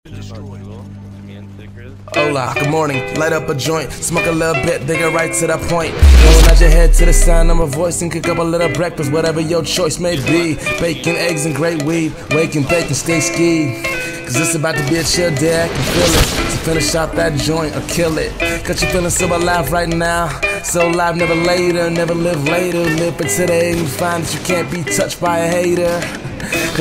Hola, good morning, light up a joint, smoke a little bit, bigger right to the point. Rolling out your head to the sound of my voice and cook up a little breakfast, whatever your choice may be. Bacon, eggs, and great weed, waking, bacon, stay ski. Cause it's about to be a chill day, I can feel it. So finish out that joint or kill it. Cause you feeling so alive right now. So alive, never later, never live later. Live for today and you find that you can't be touched by a hater.